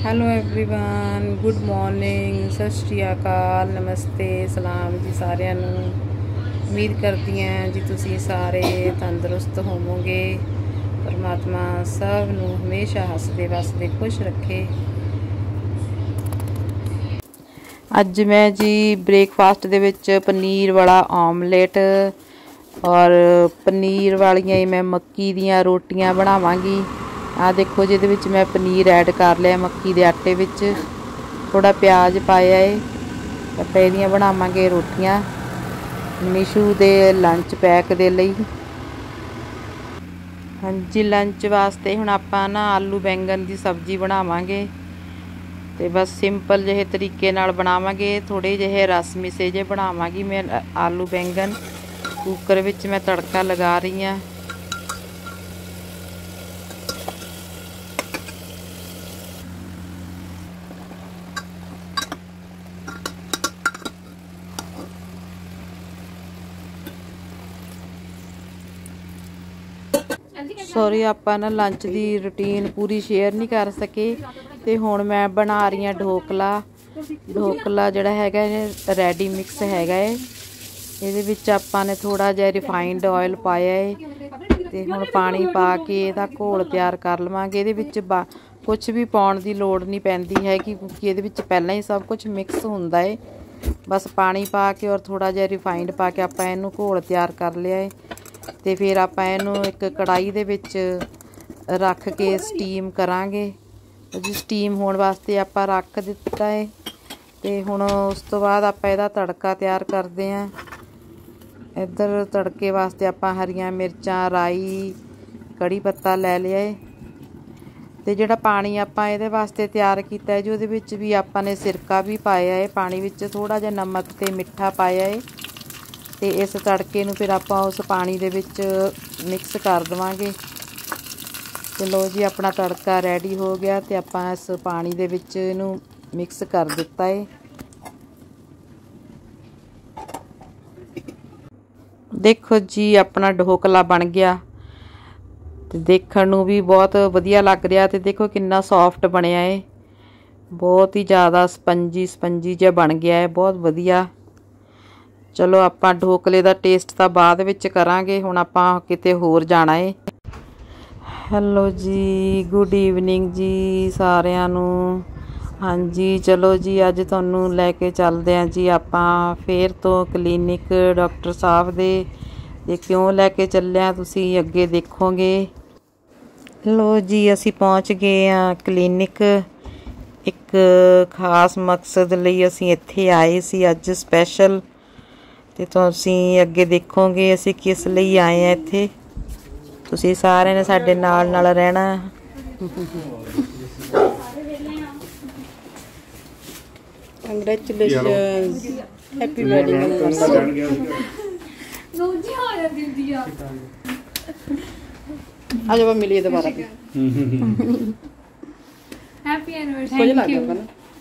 Hello everyone, good morning, सत श्री अकाल, नमस्ते, सलाम जी सारिਆਂ ਨੂੰ। उम्मीद करती हैं जी तुसी सारे तंदुरुस्त होवोगे। परमात्मा सब नूं हमेशा हसदे वसदे खुश रखे। अज मैं जी ब्रेकफास्ट दे विच पनीर वाला ऑमलेट और पनीर वालियां मैं मक्की दियां रोटियां बनावांगी। आ देखो जिहदे विच मैं पनीर ऐड कर लिया मक्की दे आटे विच, थोड़ा प्याज पाया है। ਆਪਾਂ ਇਹਦੀਆਂ ਬਣਾਵਾਂਗੇ रोटियां निशू दे लंच पैक दे लई। हाँ जी, लंच वास्ते हुण आपां ना आलू बैंगन की सब्जी बनावांगे ते बस सिंपल जिहे तरीके नाल बनावांगे। थोड़े जिहे रस मिसे जे बनावांगी मैं आलू बैंगन। कुकर विच मैं तड़का लगा रही हाँ। सॉरी आपां ना लंच की रूटीन पूरी शेयर नहीं कर सके। तो हुण मैं बना रही हाँ ढोकला। ढोकला जिहड़ा हैगा रेडी मिक्स हैगा है। इहदे विच आपां ने थोड़ा जिहा रिफाइंड ऑयल पाया है ते हुण पानी पा के इहदा घोल तैयार कर लवांगे। इहदे विच कुछ भी पाउण दी लोड़ नहीं पैंदी है क्योंकि इहदे विच पहलां ही सब कुछ मिक्स हुंदा है। बस पानी पा के और थोड़ा जिहा रिफाइंड पा के आपां इहनूं घोल तैयार कर लिया है। तो फिर आपां इहनूं एक कढ़ाई दे विच रख के स्टीम करांगे। जी स्टीम होने वास्ते आपां रख दिता है। तो हुण उस तो बाद आपां इहदा तड़का तैयार करते हैं। इधर तड़के वास्ते आपां हरियां मिर्चां, राई, कड़ी पत्ता लै लिया है। तो जिहड़ा पानी आपां इहदे वास्ते तैयार कीता है जी उहदे विच भी आपां ने सिरका भी पाया है। पानी विच थोड़ा जिहा नमक ते मिठा पाया है। तो इस तड़के नूं फिर आपां उस पानी दे विच मिक्स कर देवांगे। चलो जी अपना तड़का रेडी हो गया। तो आपां इस पानी दे विच इहनूं मिक्स कर दिता है। देखो जी अपना ढोकला बन गया। तो देखण नूं भी बहुत वधिया लग रहा। तो देखो कितना सॉफ्ट बनिया है, बहुत ही ज़्यादा स्पंजी जिहा बन गया है, बहुत वधिया। चलो आपां ढोकले का टेस्ट तो बाद विच करांगे। हुण आपां किते होर जाना है। हेलो जी, गुड ईवनिंग जी सारिਆਂ ਨੂੰ। हाँ जी चलो जी अज तुहानूं लैके चलदे हैं जी आपां फिर तो क्लीनिक डॉक्टर साहब दे। ते क्यों लैके चले हैं तुसीं अगे देखोगे। लो जी असीं पहुँच गए हैं क्लीनिक। एक खास मकसद लई असीं इत्थे आए सी अज स्पैशल। ते तुसीं अगे देखोगे असीं किस लई आए हैं इत्थे। तुसीं सारे ने साडे नाल नाल रहना। Congratulations, happy wedding anniversary. आज अब मिलिए दोबारा। Happy anniversary. Thank you.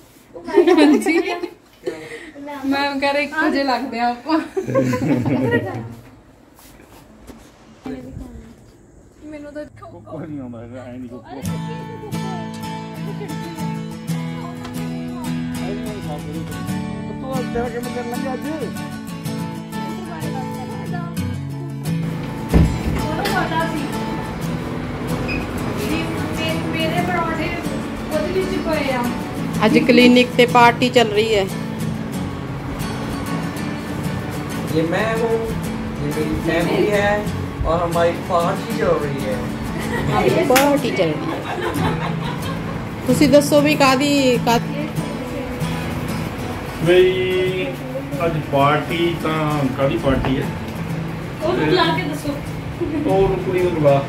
मैं कह रही मुझे लगते हैं आपको। ਮੈਨੂੰ ਤਾਂ ਕੋਈ ਨਹੀਂ ਆਉਂਦਾ ਹੈਗਾ ਐ ਨਹੀਂ ਕੋਈ ਤੂੰ ਅੱਜ ਤੇਰਾ ਕਿਵੇਂ ਕਰਨ ਲੱਗਾ ਅੱਜ ਉਹ ਪਤਾ ਸੀ ਮੇਰੇ ਪਰੌਂਠੇ ਉਹਦੇ ਵਿੱਚ ਪਏ ਆ। ਅੱਜ क्लिनिक पे पार्टी चल रही है। ये मैं हूँ, ये मेरी फैमिली है और हमारी पार्टी चल रही है। पार्टी चल रही है। तुसी दसो भी कादी बई अज पार्टी तां कादी पार्टी है ਉਹ ਬੁਲਾ ਕੇ ਦੱਸੋ। और कुड़ी नूं बुला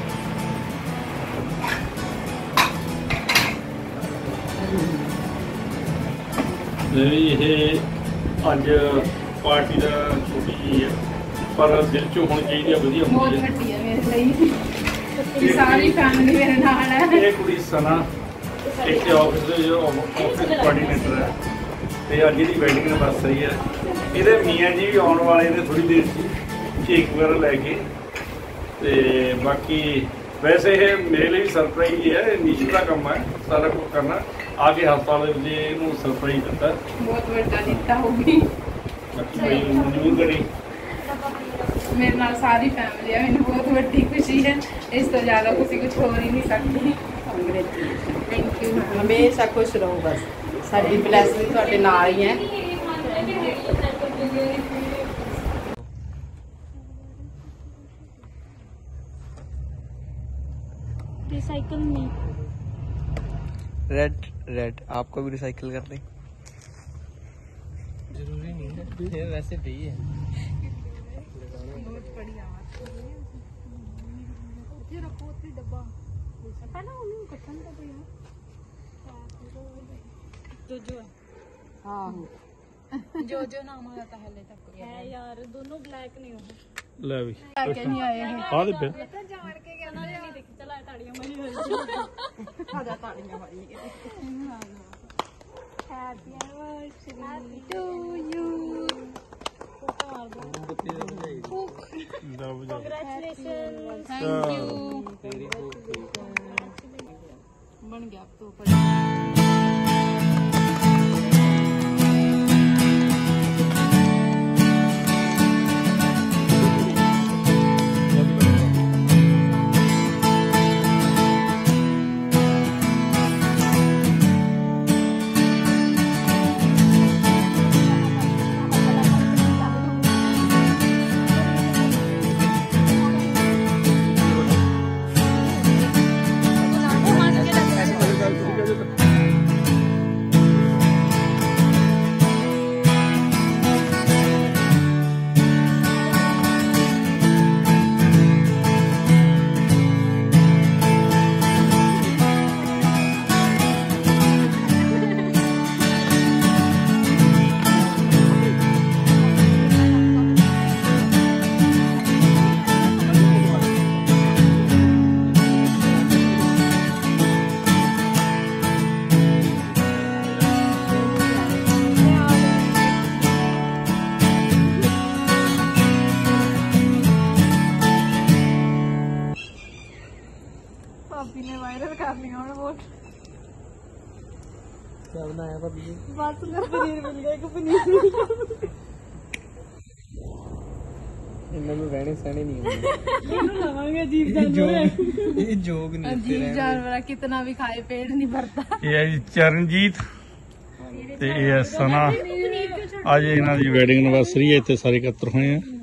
ये अज पार्टी का छोटी जी है पर दिल चो होनी चाहिए वधिया बहुत होनी ਵੱਡੀ ਹੈ ਮੇਰੇ ਲਈ। सारी फैमिली मेरे नाल है। ये कुड़ी सना एक ऑफिस कोआर्डीनेटर है। तो अज जी वैडिंग एनिवर्सरी है। ये मियाँ जी भी आने वाले ने थोड़ी देर केक वगैरह लैके। तो बाकी ਵੈਸੇ ਇਹ ਮੇਰੇ ਲਈ ਵੀ ਸਰਪ੍ਰਾਈਜ਼ ਹੀ ਹੈ, ਨੀਸ਼ੂ ਦਾ ਕੰਮ ਹੈ ਸਾਰਾ ਕੁਝ ਕਰਨਾ। ਆ ਕੇ ਹਸਪਤਾਲ ਦੇ ਵਿੱਚ ਇਹਨੂੰ ਸਰਪ੍ਰਾਈਜ਼ ਦਿੱਤਾ, ਬਹੁਤ ਵੱਡਾ ਦਿੱਤਾ ਹੋਊਗੀ। ਬਾਕੀ ਬਈ ਜ਼ਰੂਰ ਕਰੀ। ਮੇਰੇ ਨਾਲ ਸਾਰੀ ਫੈਮਿਲੀ ਹੈ, ਮੈਨੂੰ ਬਹੁਤ ਵੱਡੀ ਖੁਸ਼ੀ ਹੈ। ਇਸ ਤੋਂ ਜ਼ਿਆਦਾ ਖੁਸ਼ੀ ਕੁਝ ਹੋ ਹੀ ਨਹੀਂ ਸਕਦੀ। Thank you. ਹਮੇਸ਼ਾ ਖੁਸ਼ ਰਹੋ, ਬਸ ਸਾਡੀ ਬਲੈਸਿੰਗ ਤੁਹਾਡੇ ਨਾਲ ਹੀ ਹੈ। रिसाइकल में रेड आपको भी रिसाइकिल कर दें, जरूरी नहीं है, ये वैसे भी है। बहुत बढ़िया रखो डब्बा पहला उन्हें कठन का जो हाँ जो नाम आया था पहले तक है यार, दोनों ब्लैक नहीं हो ਲੈ ਵੀ के नहीं आए हैं। ਆ ਦੇ ਪਿਆ जान के क्या ना नहीं देखी चला ताड़ियां मारी खादा ताड़ियां मारी happy anniversary to you congratulation. Thank you. बन गया अब तो भाभी ने वायरल कर लिया और वो क्या बनाया भाभी जी? बस पनीर मिल गया, एक पनीर मिल गया। इनमें रहने सहने नहीं है। लवांगे अजीब जानवर ये जोग नहीं, अजीब जानवर कितना भी खाए पेट नहीं भरता। ਇਹ ਹੈ ਜੀ ਚਰਨਜੀਤ ਤੇ ਇਹ ਹੈ ਸਨਾ। ਅੱਜ ਇਹਨਾਂ ਦੀ ਵੈਡਿੰਗ ਐਨਵਰਸਰੀ ਹੈ, ਇੱਥੇ ਸਾਰੇ ਇਕੱਤਰ ਹੋਏ ਆ।